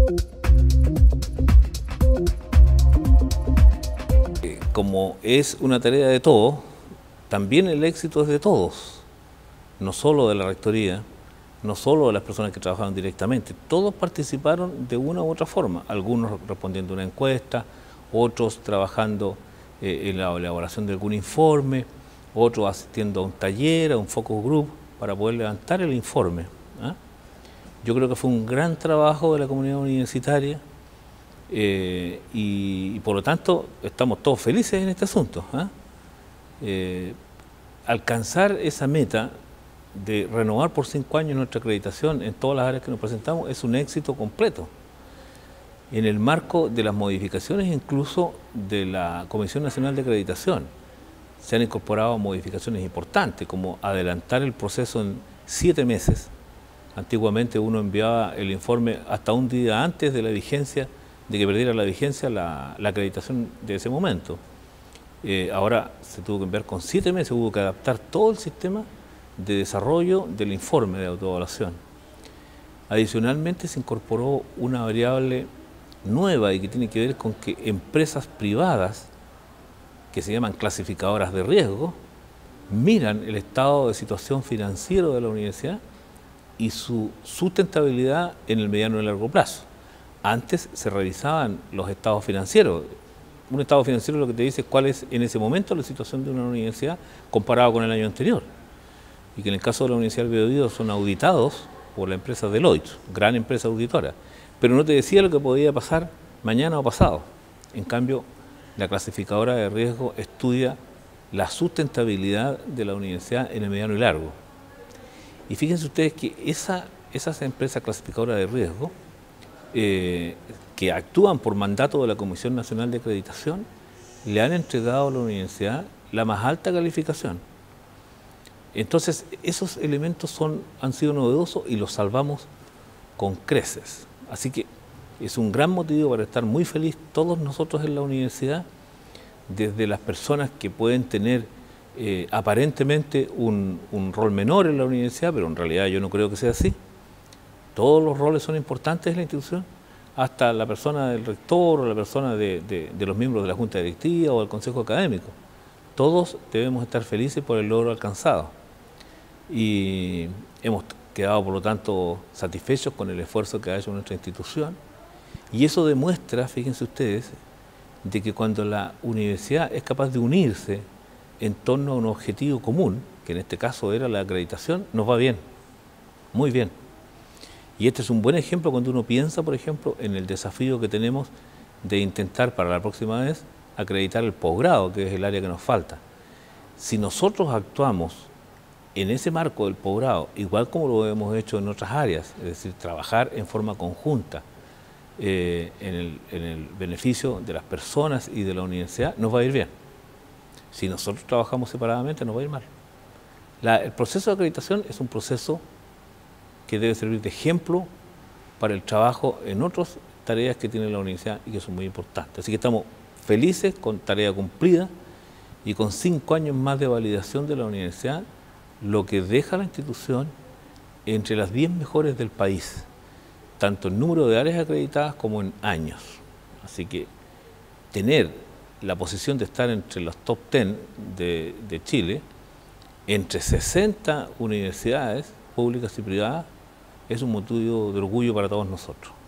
Como es una tarea de todos, también el éxito es de todos, no solo de la rectoría, no solo de las personas que trabajaron directamente, todos participaron de una u otra forma, algunos respondiendo a una encuesta, otros trabajando en la elaboración de algún informe, otros asistiendo a un taller, a un focus group, para poder levantar el informe. Yo creo que fue un gran trabajo de la comunidad universitaria y por lo tanto estamos todos felices en este asunto. Alcanzar esa meta de renovar por 5 años nuestra acreditación en todas las áreas que nos presentamos es un éxito completo. En el marco de las modificaciones incluso de la Comisión Nacional de Acreditación, se han incorporado modificaciones importantes, como adelantar el proceso en 7 meses. Antiguamente uno enviaba el informe hasta un día antes de la vigencia, de que perdiera la vigencia la acreditación de ese momento. Ahora se tuvo que enviar con 7 meses, hubo que adaptar todo el sistema de desarrollo del informe de autoevaluación. Adicionalmente se incorporó una variable nueva y que tiene que ver con que empresas privadas, que se llaman clasificadoras de riesgo, miran el estado de situación financiero de la universidad y su sustentabilidad en el mediano y largo plazo. Antes se revisaban los estados financieros. Un estado financiero lo que te dice es cuál es en ese momento la situación de una universidad comparado con el año anterior. Y que en el caso de la Universidad del Biobío son auditados por la empresa Deloitte, gran empresa auditora, pero no te decía lo que podía pasar mañana o pasado. En cambio, la clasificadora de riesgo estudia la sustentabilidad de la universidad en el mediano y largo. Y fíjense ustedes que esas empresas clasificadoras de riesgo que actúan por mandato de la Comisión Nacional de Acreditación le han entregado a la universidad la más alta calificación. Entonces, esos elementos han sido novedosos y los salvamos con creces. Así que es un gran motivo para estar muy feliz todos nosotros en la universidad, desde las personas que pueden tener aparentemente un rol menor en la universidad, pero en realidad yo no creo que sea así. Todos los roles son importantes en la institución, hasta la persona del rector o la persona de los miembros de la junta directiva o del consejo académico. Todos debemos estar felices por el logro alcanzado. Y hemos quedado, por lo tanto, satisfechos con el esfuerzo que ha hecho nuestra institución. Y eso demuestra, fíjense ustedes, de que cuando la universidad es capaz de unirse en torno a un objetivo común, que en este caso era la acreditación, nos va bien, muy bien. Y este es un buen ejemplo cuando uno piensa, por ejemplo, en el desafío que tenemos de intentar para la próxima vez acreditar el posgrado, que es el área que nos falta. Si nosotros actuamos en ese marco del posgrado, igual como lo hemos hecho en otras áreas, es decir, trabajar en forma conjunta en el beneficio de las personas y de la universidad, nos va a ir bien. Si nosotros trabajamos separadamente, nos va a ir mal. El proceso de acreditación es un proceso que debe servir de ejemplo para el trabajo en otras tareas que tiene la universidad y que son muy importantes. Así que estamos felices con tarea cumplida y con 5 años más de validación de la universidad, lo que deja a la institución entre las 10 mejores del país, tanto en número de áreas acreditadas como en años. Así que tener la posición de estar entre los top 10 de Chile, entre 60 universidades públicas y privadas, es un motivo de orgullo para todos nosotros.